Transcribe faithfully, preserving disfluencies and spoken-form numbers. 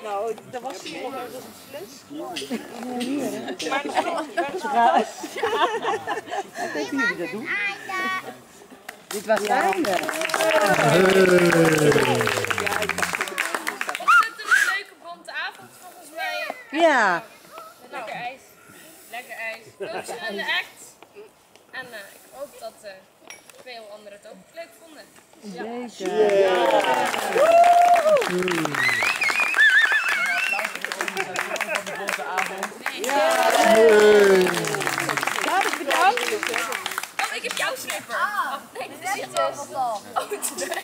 Nou, dat was hier nog een fles. Maar nog Wat denken jullie dat doen? Dit was einde. Ontzettend een leuke bonte avond volgens mij. Ja. Lekker ijs. Lekker ijs. Verschillende acts. En uh, ik hoop dat uh, veel anderen het ook leuk vonden. Ja. Zeker. Dames, bedankt. Oh, ik heb jouw slipper. Ah, nee, dit is het. Oh,